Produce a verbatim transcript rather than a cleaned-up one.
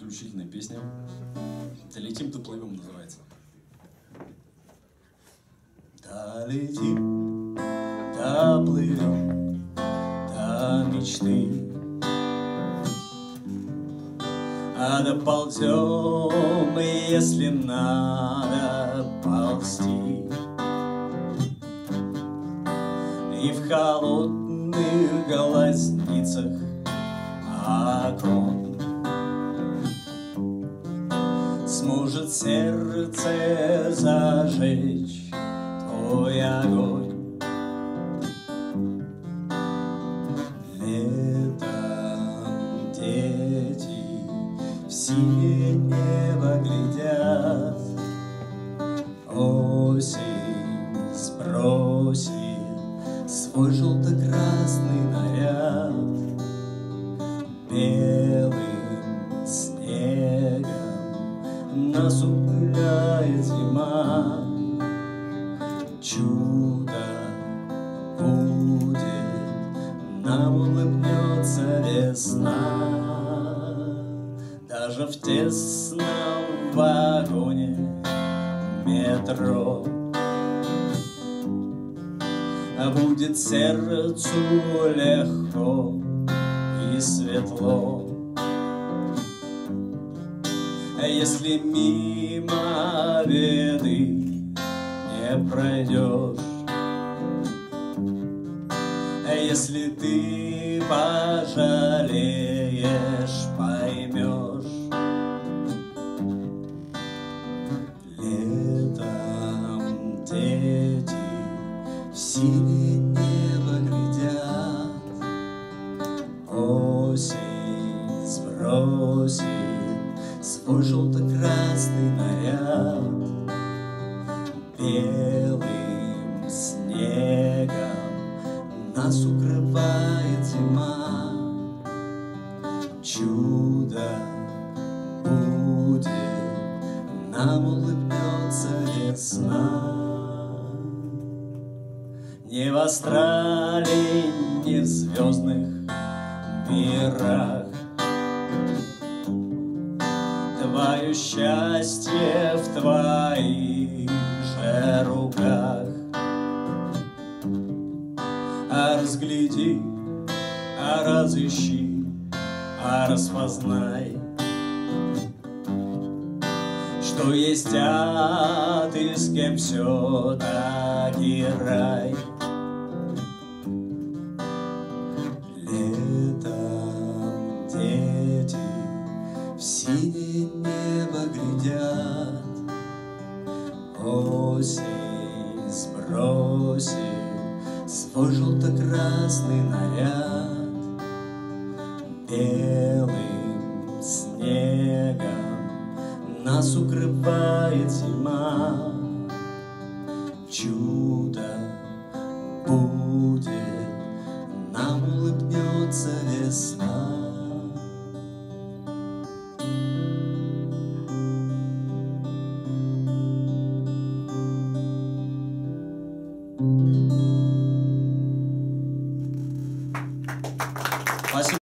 заключительная песня. «Долетим-доплывём» называется. Долетим, доплывем до мечты, а доползем, если надо ползти. И в холодных глазницах окон сможет сердце зажечь твой огонь. Летом дети в синее небо глядят, осень сбросит свой желто-красный наряд, белым снегом нас угуляет зима. Чудо будет, нам улыбнется весна. Даже в тесном вагоне метро будет сердцу легко и светло, если мимо беды не пройдешь, если ты пожалеешь, поймешь. Летом дети в синее небо глядят, осень сбросит свой желто-красный наряд, белым снегом нас укрывает зима. Чудо будет, нам улыбнется весна. Не в астрале, не в звездных мирах твое счастье в твоих же руках. А разгляди, а разыщи, а распознай, что есть ад и с кем все-таки рай. Летом дети в синее небо глядят, осень сбросит свой желто-красный наряд, белым снегом нас укрывает зима. Чудо будет, нам улыбнется весна.